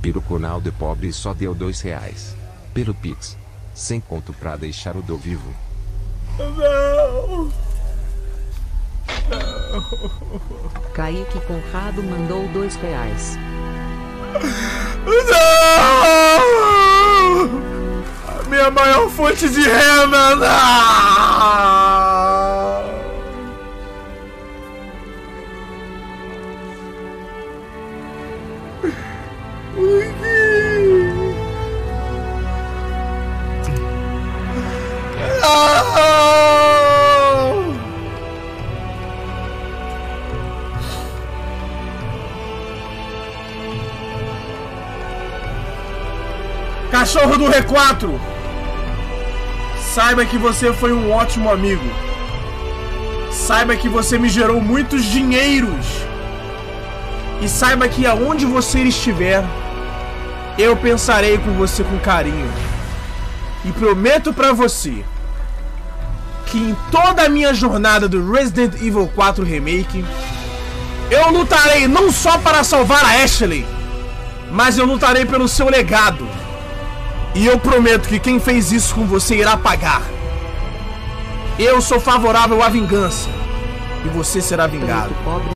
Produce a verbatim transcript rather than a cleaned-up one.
Pelo canal de pobre só deu dois reais. Pelo Pix, sem conto pra deixar o do vivo. Não. Kaique Conrado mandou dois reais. Não! A minha maior fonte de renda! Não! Por quê? Não! Cachorro do R quatro, saiba que você foi um ótimo amigo. Saiba que você me gerou muitos dinheiros. E saiba que aonde você estiver, eu pensarei por você com carinho. E prometo pra você que em toda a minha jornada do Resident Evil quatro Remake, eu lutarei não só para salvar a Ashley, mas eu lutarei pelo seu legado. E eu prometo que quem fez isso com você irá pagar. Eu sou favorável à vingança. E você será vingado.